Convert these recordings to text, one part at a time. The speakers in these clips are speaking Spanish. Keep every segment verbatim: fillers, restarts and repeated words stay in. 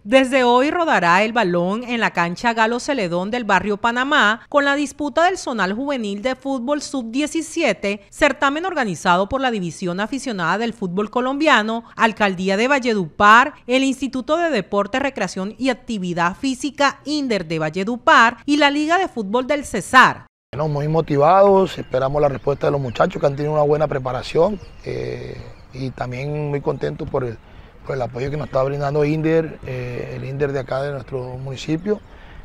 Desde hoy rodará el balón en la cancha Galo Celedón del barrio Panamá con la disputa del zonal juvenil de fútbol sub diecisiete, certamen organizado por la División Aficionada del Fútbol Colombiano, Alcaldía de Valledupar, el Instituto de Deporte, Recreación y Actividad Física INDER de Valledupar y la Liga de Fútbol del Cesar. Bueno, muy motivados, esperamos la respuesta de los muchachos que han tenido una buena preparación eh, y también muy contentos por el por el apoyo que nos está brindando INDER, eh, el INDER de acá de nuestro municipio.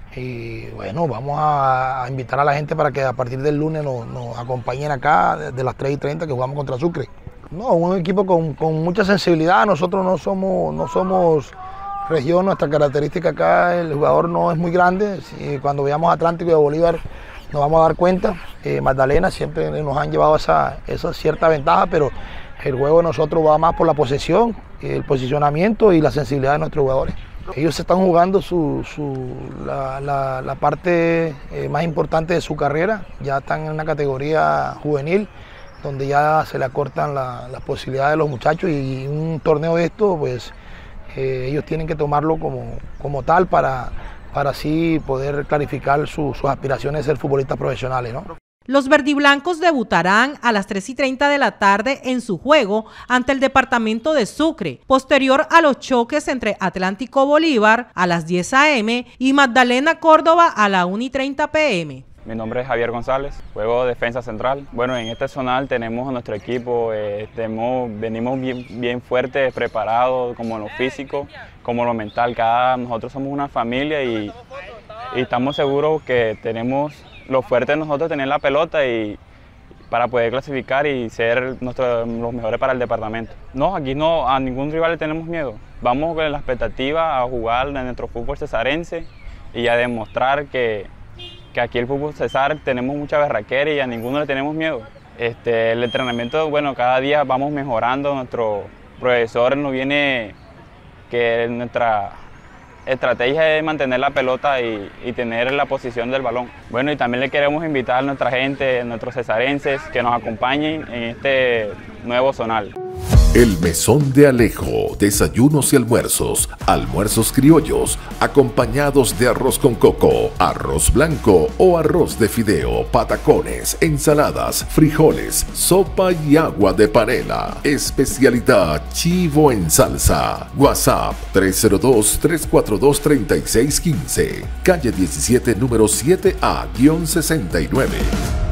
Y bueno, vamos a, a invitar a la gente para que a partir del lunes nos, nos acompañen acá desde las tres y treinta que jugamos contra Sucre. No, un equipo con, con mucha sensibilidad. Nosotros no somos, no somos región, nuestra característica acá, el jugador no es muy grande. Si, cuando veamos Atlántico y a Bolívar nos vamos a dar cuenta. Eh, Magdalena siempre nos han llevado esa, esa cierta ventaja, pero el juego de nosotros va más por la posesión, el posicionamiento y la sensibilidad de nuestros jugadores. Ellos están jugando su, su, la, la, la parte eh, más importante de su carrera, ya están en una categoría juvenil, donde ya se le acortan la, las posibilidades de los muchachos, y un torneo de esto, pues eh, ellos tienen que tomarlo como, como tal para, para así poder clarificar su, sus aspiraciones de ser futbolistas profesionales, ¿no? Los verdiblancos debutarán a las tres y treinta de la tarde en su juego ante el departamento de Sucre, posterior a los choques entre Atlántico Bolívar a las diez a eme y Magdalena Córdoba a la una y treinta pe eme. Mi nombre es Javier González, juego defensa central. Bueno, en este zonal tenemos a nuestro equipo, eh, tenemos, venimos bien, bien fuertes, preparados, como en lo físico, como en lo mental. Cada, nosotros somos una familia y, y estamos seguros que tenemos lo fuerte de nosotros tener la pelota y para poder clasificar y ser nuestro, los mejores para el departamento. No, aquí no, a ningún rival le tenemos miedo. Vamos con la expectativa a jugar en nuestro fútbol cesarense y a demostrar que, que aquí el fútbol cesar tenemos mucha berraquera y a ninguno le tenemos miedo. Este, el entrenamiento, bueno, cada día vamos mejorando. Nuestro profesor nos viene que nuestra estrategia es mantener la pelota y, y tener la posición del balón. Bueno, y también le queremos invitar a nuestra gente, a nuestros cesarenses, que nos acompañen en este nuevo zonal. El Mesón de Alejo, desayunos y almuerzos, almuerzos criollos, acompañados de arroz con coco, arroz blanco o arroz de fideo, patacones, ensaladas, frijoles, sopa y agua de panela. Especialidad chivo en salsa. WhatsApp tres cero dos, tres cuatro dos, tres seis uno cinco, calle diecisiete, número siete A sesenta y nueve.